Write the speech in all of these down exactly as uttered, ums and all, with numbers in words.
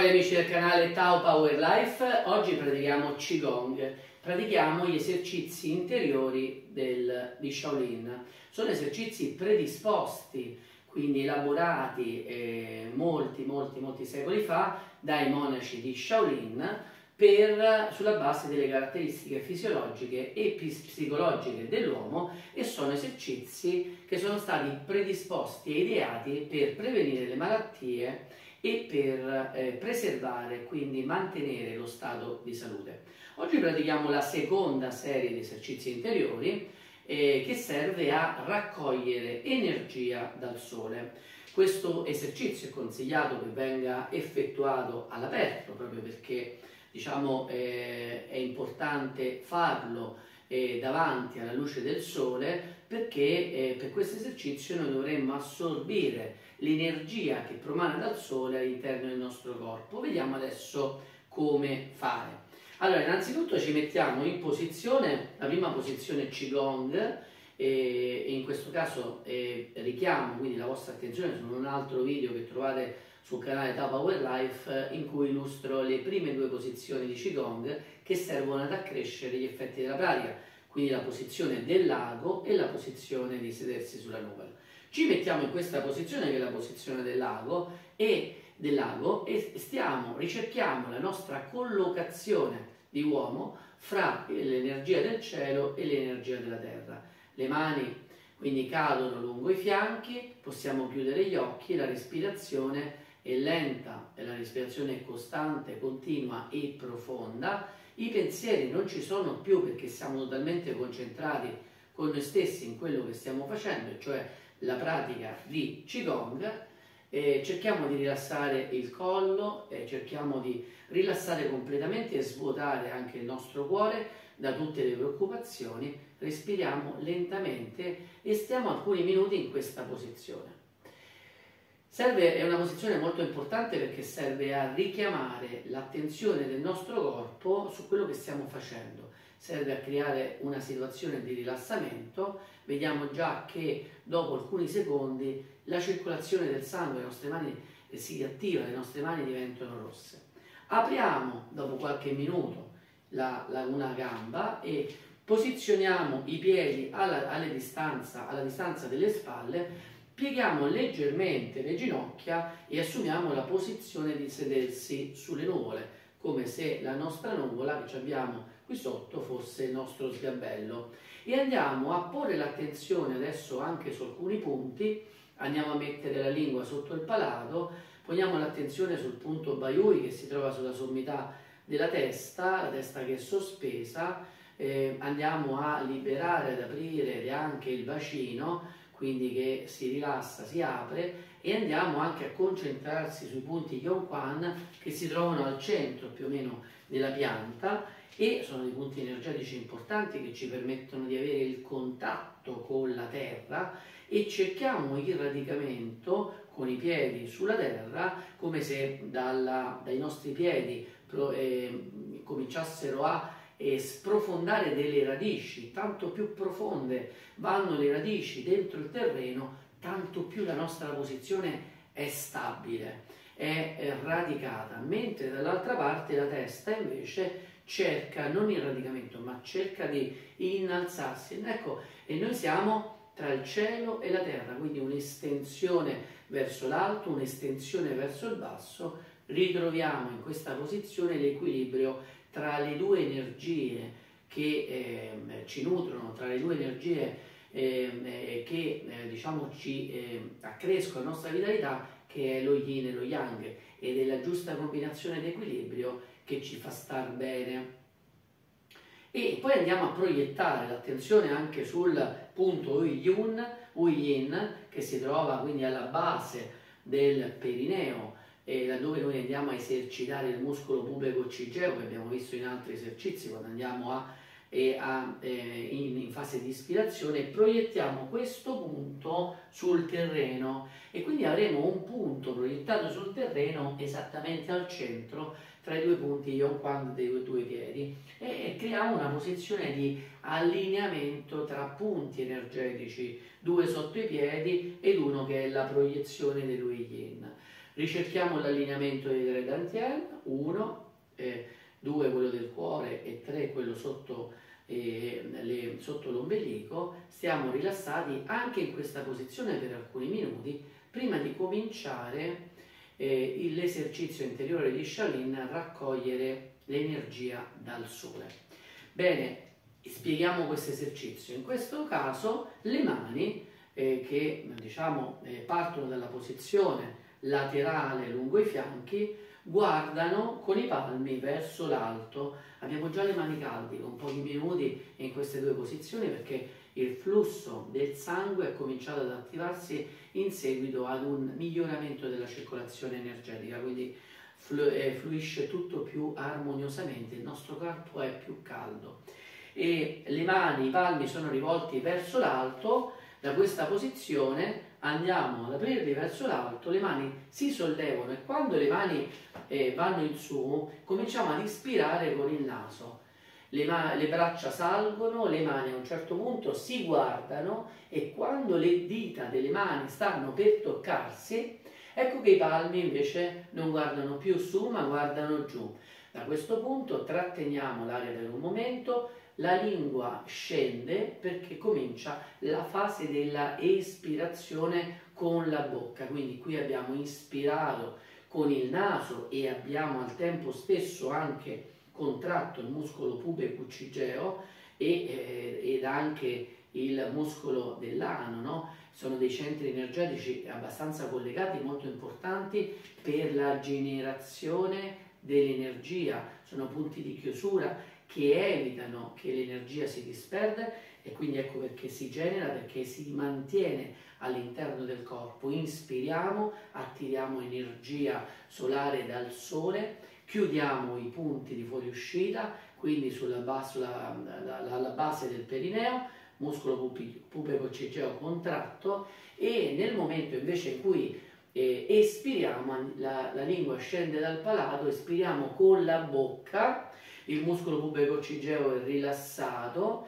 cari amici del canale Tao Power Life, oggi pratichiamo Qigong, pratichiamo gli esercizi interiori del, di Shaolin. Sono esercizi predisposti, quindi elaborati eh, molti, molti, molti secoli fa dai monaci di Shaolin per, sulla base delle caratteristiche fisiologiche e psicologiche dell'uomo, e sono esercizi che sono stati predisposti e ideati per prevenire le malattie e per eh, preservare, quindi mantenere lo stato di salute. Oggi pratichiamo la seconda serie di esercizi interiori eh, che serve a raccogliere energia dal sole. Questo esercizio è consigliato che venga effettuato all'aperto, proprio perché diciamo, eh, è importante farlo eh, davanti alla luce del sole, perché eh, per questo esercizio noi dovremmo assorbire l'energia che promana dal sole all'interno del nostro corpo. Vediamo adesso come fare. Allora, innanzitutto ci mettiamo in posizione, la prima posizione Qigong, e in questo caso eh, richiamo quindi la vostra attenzione su un altro video che trovate sul canale Tao Power Life, in cui illustro le prime due posizioni di Qigong che servono ad accrescere gli effetti della pratica, quindi la posizione del lago e la posizione di sedersi sulla nuvola. Ci mettiamo in questa posizione, che è la posizione del lago, e, del lago, e stiamo, ricerchiamo la nostra collocazione di uomo fra l'energia del cielo e l'energia della terra. Le mani quindi cadono lungo i fianchi, possiamo chiudere gli occhi, la respirazione è lenta, e la respirazione è costante, continua e profonda. I pensieri non ci sono più perché siamo totalmente concentrati con noi stessi in quello che stiamo facendo, cioè la pratica di Qigong. Eh, cerchiamo di rilassare il collo, eh, cerchiamo di rilassare completamente e svuotare anche il nostro cuore da tutte le preoccupazioni. Respiriamo lentamente e stiamo alcuni minuti in questa posizione. Serve, è una posizione molto importante perché serve a richiamare l'attenzione del nostro corpo su quello che stiamo facendo, serve a creare una situazione di rilassamento. Vediamo già che dopo alcuni secondi la circolazione del sangue alle nostre mani si attiva, le nostre mani diventano rosse. Apriamo dopo qualche minuto la, la, una gamba e posizioniamo i piedi alla, alla, distanza, alla distanza delle spalle, pieghiamo leggermente le ginocchia e assumiamo la posizione di sedersi sulle nuvole, come se la nostra nuvola che abbiamo qui sotto fosse il nostro sgabello, e andiamo a porre l'attenzione adesso anche su alcuni punti. Andiamo a mettere la lingua sotto il palato, poniamo l'attenzione sul punto Baiui che si trova sulla sommità della testa, la testa che è sospesa. Eh, andiamo a liberare, ad aprire anche il bacino, quindi che si rilassa, si apre, e andiamo anche a concentrarsi sui punti Yongquan che si trovano al centro più o meno della pianta, e sono dei punti energetici importanti che ci permettono di avere il contatto con la terra, e cerchiamo il radicamento con i piedi sulla terra, come se dalla, dai nostri piedi eh, cominciassero a e sprofondare delle radici. Tanto più profonde vanno le radici dentro il terreno, tanto più la nostra posizione è stabile, è, è radicata, mentre dall'altra parte la testa invece cerca non il radicamento, ma cerca di innalzarsi. Ecco, e noi siamo tra il cielo e la terra, quindi un'estensione verso l'alto, un'estensione verso il basso. Ritroviamo in questa posizione l'equilibrio tra le due energie che eh, ci nutrono, tra le due energie eh, che eh, diciamo ci eh, accrescono la nostra vitalità, che è lo yin e lo yang, ed è la giusta combinazione di equilibrio che ci fa star bene. E poi andiamo a proiettare l'attenzione anche sul punto Ui-Yun, Ui-Yin, che si trova quindi alla base del perineo, e laddove noi andiamo a esercitare il muscolo pubico-cigeo, che abbiamo visto in altri esercizi quando andiamo a, eh, a, eh, in, in fase di ispirazione. Proiettiamo questo punto sul terreno, e quindi avremo un punto proiettato sul terreno esattamente al centro tra i due punti Yongquan dei due piedi, e creiamo una posizione di allineamento tra punti energetici, due sotto i piedi ed uno che è la proiezione dell'Ui Yin. Ricerchiamo l'allineamento dei tre dantian, uno, eh, due quello del cuore e tre quello sotto, eh, le, sotto l'ombelico. Stiamo rilassati anche in questa posizione per alcuni minuti prima di cominciare eh, l'esercizio interiore di Shaolin a raccogliere l'energia dal sole. Bene, spieghiamo questo esercizio. In questo caso le mani eh, che diciamo eh, partono dalla posizione laterale lungo i fianchi guardano con i palmi verso l'alto. Abbiamo già le mani calde con pochi minuti in queste due posizioni perché il flusso del sangue è cominciato ad attivarsi in seguito ad un miglioramento della circolazione energetica, quindi flu eh, fluisce tutto più armoniosamente, il nostro corpo è più caldo e le mani, i palmi sono rivolti verso l'alto. Da questa posizione andiamo ad aprirli verso l'alto, le mani si sollevano e quando le mani eh, vanno in su cominciamo ad ispirare con il naso. Le, le braccia salgono, le mani a un certo punto si guardano e quando le dita delle mani stanno per toccarsi, ecco che i palmi invece non guardano più su ma guardano giù. Da questo punto tratteniamo l'aria per un momento, la lingua scende perché comincia la fase della espirazione con la bocca, quindi qui abbiamo ispirato con il naso e abbiamo al tempo stesso anche contratto il muscolo pubecucigeo e, eh, ed anche il muscolo dell'ano, no? Sono dei centri energetici abbastanza collegati, molto importanti per la generazione dell'energia, sono punti di chiusura che evitano che l'energia si disperda e quindi ecco perché si genera, perché si mantiene all'interno del corpo. Inspiriamo, attiriamo energia solare dal sole, chiudiamo i punti di fuoriuscita, quindi sulla base, sulla, la, la, la base del perineo, muscolo pubecucigeo contratto e nel momento invece in cui eh, espiriamo, la, la lingua scende dal palato, espiriamo con la bocca, il muscolo pubecucigeo è rilassato,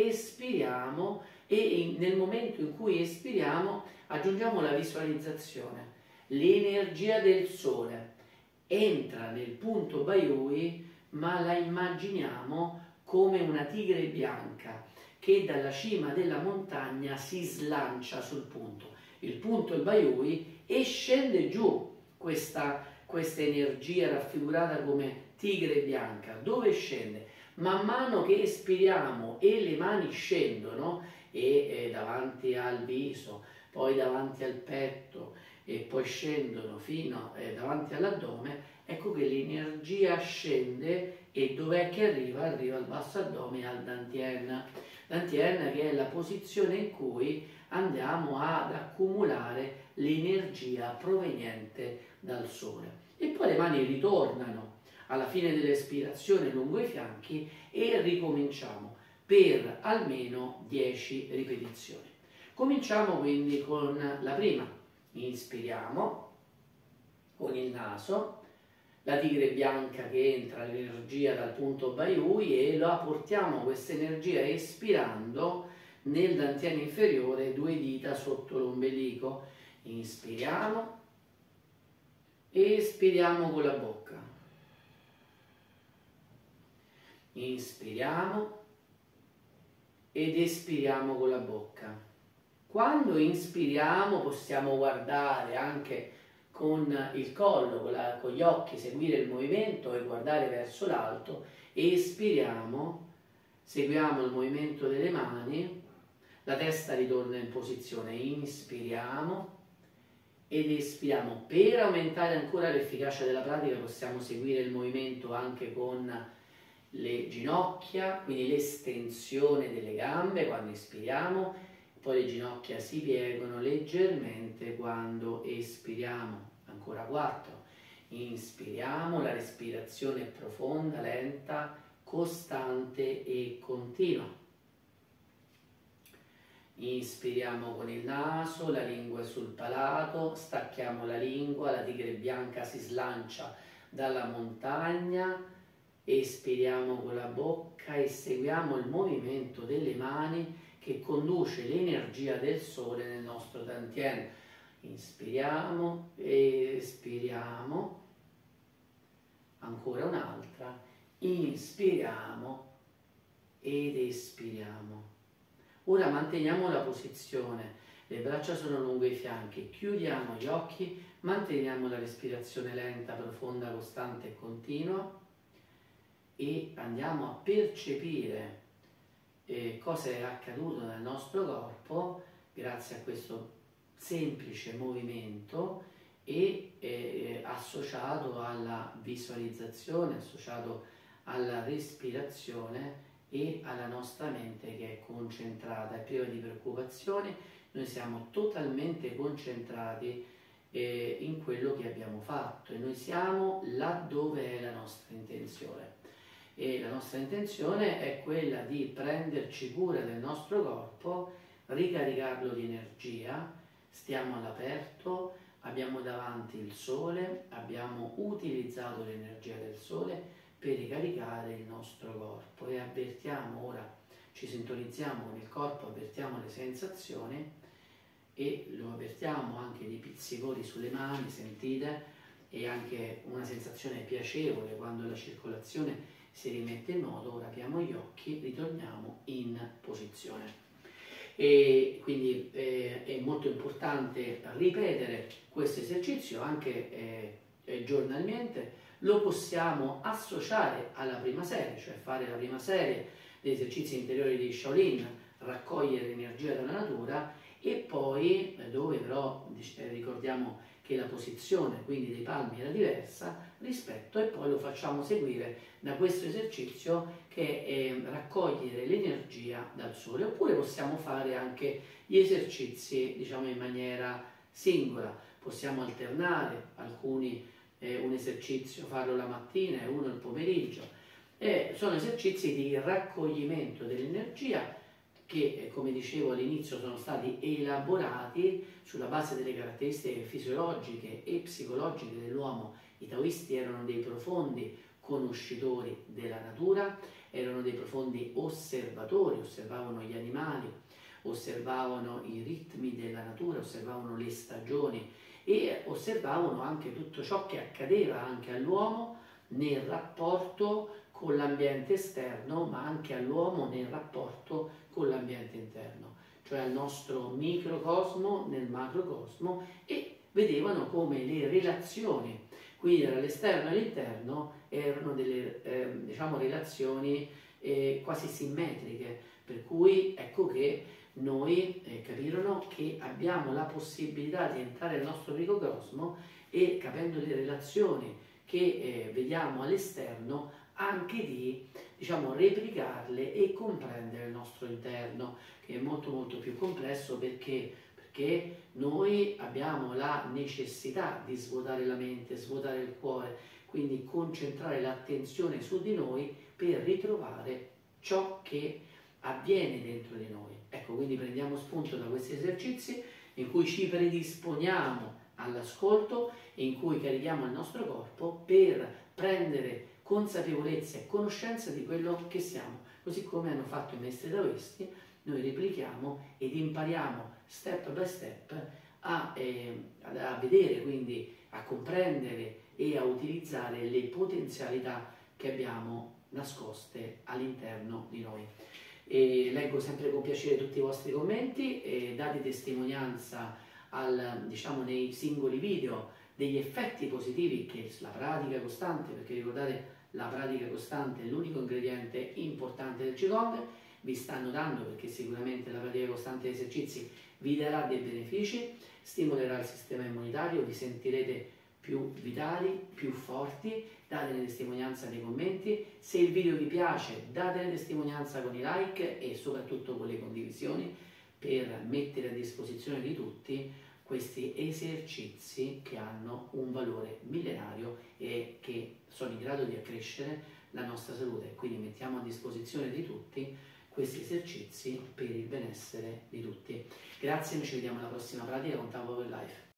espiriamo e nel momento in cui espiriamo aggiungiamo la visualizzazione. L'energia del sole entra nel punto Baiyui, ma la immaginiamo come una tigre bianca che dalla cima della montagna si slancia sul punto. Il punto è il Baiyui e scende giù questa, questa energia raffigurata come tigre bianca. Dove scende? Man mano che espiriamo e le mani scendono e, e davanti al viso, poi davanti al petto e poi scendono fino eh, davanti all'addome, ecco che l'energia scende e dov'è che arriva? Arriva al basso addome, al Dantian. Dantian che è la posizione in cui andiamo ad accumulare l'energia proveniente dal sole. E poi le mani ritornano alla fine dell'espirazione lungo i fianchi e ricominciamo per almeno dieci ripetizioni. Cominciamo quindi con la prima. Inspiriamo con il naso, la tigre bianca che entra l'energia dal punto Baiyui e la portiamo questa energia espirando nel dantiano inferiore, due dita sotto l'ombelico. Inspiriamo, espiriamo con la bocca. Inspiriamo ed espiriamo con la bocca. Quando inspiriamo possiamo guardare anche con il collo, con, la, con gli occhi, seguire il movimento e guardare verso l'alto. Espiriamo, seguiamo il movimento delle mani, la testa ritorna in posizione. Inspiriamo ed espiriamo. Per aumentare ancora l'efficacia della pratica possiamo seguire il movimento anche con le ginocchia, quindi l'estensione delle gambe quando ispiriamo, poi le ginocchia si piegano leggermente quando espiriamo. Ancora quattro. Inspiriamo, la respirazione è profonda, lenta, costante e continua. Inspiriamo con il naso, la lingua è sul palato, stacchiamo la lingua, la tigre bianca si slancia dalla montagna. Espiriamo con la bocca e seguiamo il movimento delle mani che conduce l'energia del sole nel nostro Dantian. inspiriamo, espiriamo, ancora un'altra, inspiriamo ed espiriamo. Ora manteniamo la posizione, le braccia sono lungo i fianchi, chiudiamo gli occhi, manteniamo la respirazione lenta, profonda, costante e continua e andiamo a percepire eh, cosa è accaduto nel nostro corpo grazie a questo semplice movimento e eh, associato alla visualizzazione, associato alla respirazione e alla nostra mente che è concentrata, è priva di preoccupazioni. Noi siamo totalmente concentrati eh, in quello che abbiamo fatto e noi siamo là dove è la nostra intenzione. E la nostra intenzione è quella di prenderci cura del nostro corpo, ricaricarlo di energia, stiamo all'aperto, abbiamo davanti il sole, abbiamo utilizzato l'energia del sole per ricaricare il nostro corpo e avvertiamo ora, ci sintonizziamo con il corpo, avvertiamo le sensazioni e lo avvertiamo anche di pizziconi sulle mani, sentite, e anche una sensazione piacevole quando la circolazione si rimette in moto. Ora apriamo gli occhi, ritorniamo in posizione. E quindi eh, è molto importante ripetere questo esercizio anche eh, eh, giornalmente. Lo possiamo associare alla prima serie, cioè fare la prima serie degli esercizi interiori di Shaolin, raccogliere energia dalla natura, e poi eh, dove però eh, ricordiamo che la posizione quindi dei palmi era diversa rispetto, e poi lo facciamo seguire da questo esercizio che è eh, raccogliere l'energia dal sole. Oppure possiamo fare anche gli esercizi diciamo in maniera singola, possiamo alternare alcuni, eh, un esercizio farlo la mattina e uno il pomeriggio, e sono esercizi di raccoglimento dell'energia che, come dicevo all'inizio, sono stati elaborati sulla base delle caratteristiche fisiologiche e psicologiche dell'uomo. I taoisti erano dei profondi conoscitori della natura, erano dei profondi osservatori, osservavano gli animali, osservavano i ritmi della natura, osservavano le stagioni e osservavano anche tutto ciò che accadeva anche all'uomo nel rapporto con l'ambiente esterno, ma anche all'uomo nel rapporto con l'ambiente interno, cioè al nostro microcosmo nel macrocosmo, e vedevano come le relazioni, quindi tra l'esterno e l'interno, erano delle eh, diciamo, relazioni eh, quasi simmetriche, per cui ecco che noi eh, capirono che abbiamo la possibilità di entrare nel nostro microcosmo e, capendo le relazioni che eh, vediamo all'esterno, anche di diciamo, replicarle e comprendere il nostro interno, che è molto molto più complesso perché, perché noi abbiamo la necessità di svuotare la mente, svuotare il cuore, quindi concentrare l'attenzione su di noi per ritrovare ciò che avviene dentro di noi. Ecco, quindi prendiamo spunto da questi esercizi in cui ci predisponiamo all'ascolto e in cui carichiamo il nostro corpo per prendere consapevolezza e conoscenza di quello che siamo. Così come hanno fatto i maestri taoisti, noi replichiamo ed impariamo step by step a, eh, a vedere, quindi a comprendere e a utilizzare le potenzialità che abbiamo nascoste all'interno di noi. E leggo sempre con piacere tutti i vostri commenti e date testimonianza al, diciamo, nei singoli video degli effetti positivi che la pratica costante, perché ricordate la pratica costante è l'unico ingrediente importante del Qigong, vi stanno dando, perché sicuramente la pratica costante degli esercizi vi darà dei benefici, stimolerà il sistema immunitario, vi sentirete più vitali, più forti. Datene testimonianza nei commenti, se il video vi piace datene testimonianza con i like e soprattutto con le condivisioni per mettere a disposizione di tutti questi esercizi che hanno un valore millenario e che sono in grado di accrescere la nostra salute. Quindi mettiamo a disposizione di tutti questi esercizi per il benessere di tutti. Grazie, noi ci vediamo alla prossima pratica con Tao Power Life.